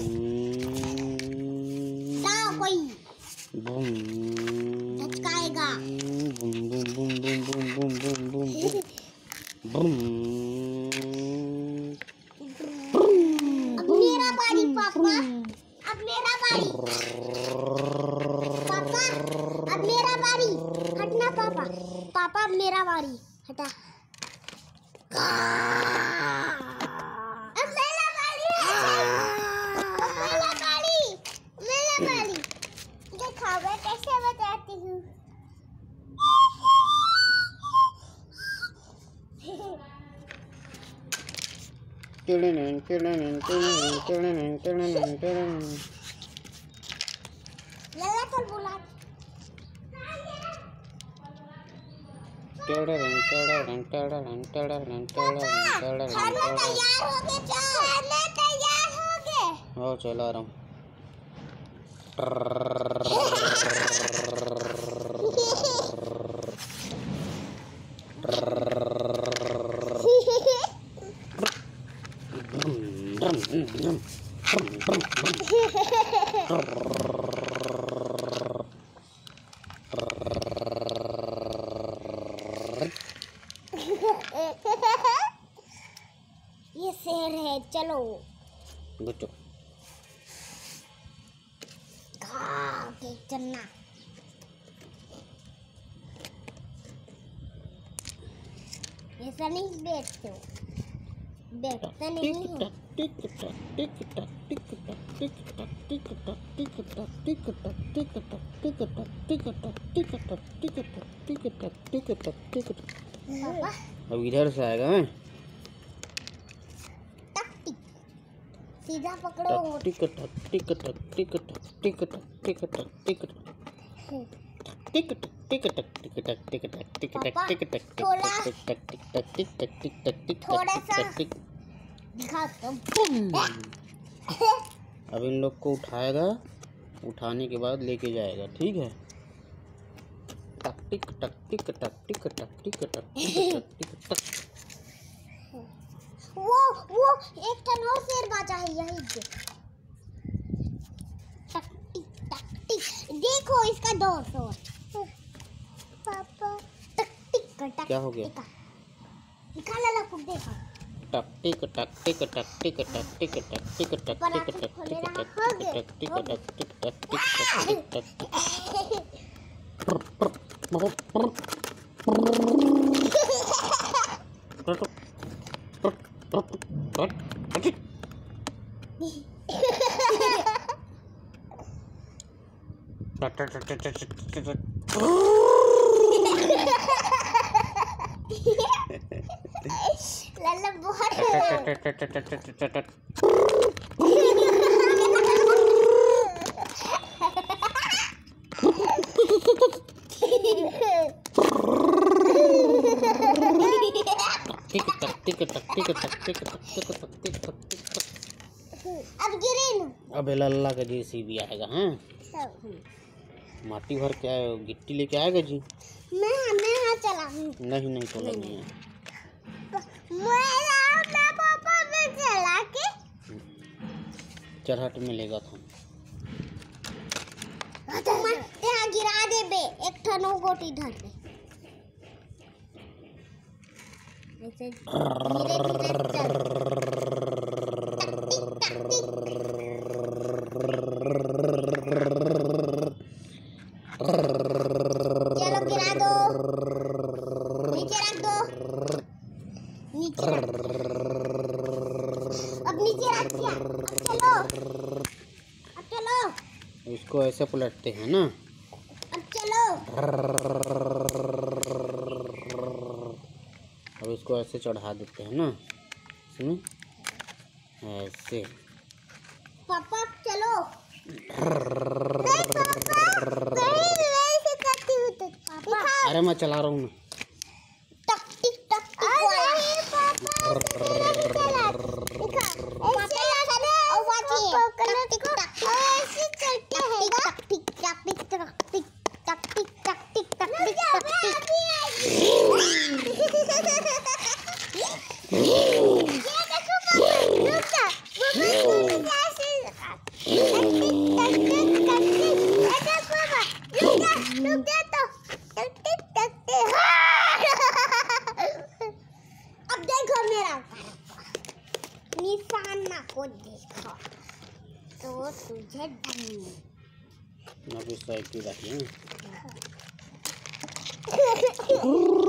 कोई झटकाएगा। अब मेरा बारी पापा, अब मेरा बारी पापा, अब मेरा बारी। हटना पापा, पापा अब मेरा बारी। हटा। अब मेरा बारी, मेरा बारी। देखो मैं कैसे बताती हूँ। लल्ला चल बुला। खाना तैयार हो गया, खाना तैयार हो गया। हाँ चला रहा हूँ। ये शेर है, चलो बच्चों चलना। ऐसा नहीं बैठते हो, बैठते नहीं हो। अब इधर से आएगा मैं। सीधा पकड़ो। थोड़ा सा दिखा दो। अब इन लोग को उठाएगा, उठाने के बाद लेके जाएगा, ठीक है। टक टिक टक टिक टक टिक टक टिक टक टिक टक। वो एक टन और शेर बाजा है यही। टक टिक टक टिक, देखो इसका 200। पापा टक टिक टक। क्या हो गया? दिखा लल्ला को, देखो। टक टिक टक टिक टक टिक टक टिक टक टिक टक टिक टक टिक टक टिक टक टक टिक लल्ला बहुत अब गिरे न। अब लल्ला का जेसीबी आएगा। हाँ माटी भर के आए, गिट्टी लेके आएगा जी। मैं हाँ चला। नहीं चला नहीं है। मैं पापा में चला के चरहट में लेगा था। यहाँ गिरा दे बे, एक ठनो गोटी धर दे। ऐसे चलो गिरा दो, नीचे रख दो, नीचे रख। अब नीचे रख दिया। अब चलो इसको ऐसे पलटते हैं ना। अब चलो। अब इसको ऐसे चढ़ा देते हैं ना, सुनो ऐसे। पापा चलो। अरे मैं चला रहा हूँ। टक टिक टक टिक। तुझे डरनी है। ना भी साइकिल आती है।